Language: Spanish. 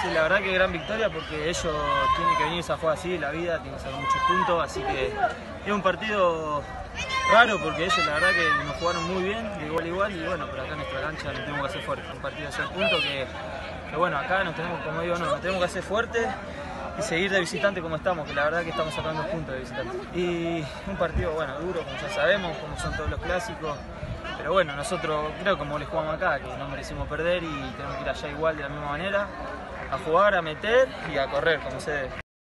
Sí, la verdad que gran victoria porque ellos tienen que venirse a jugar así, la vida, tienen que sacar muchos puntos, así que es un partido raro porque ellos la verdad que nos jugaron muy bien, de igual a igual, y bueno, pero acá en nuestra cancha nos tenemos que hacer fuertes. Un partido de 6 puntos que bueno, acá nos tenemos, como digo, nos tenemos que hacer fuertes y seguir de visitante como estamos, que la verdad que estamos sacando puntos de visitante. Y un partido, bueno, duro, como ya sabemos, como son todos los clásicos. Pero bueno, nosotros creo como les jugamos acá, que no merecimos perder y tenemos que ir allá igual de la misma manera, a jugar, a meter y a correr, como se debe.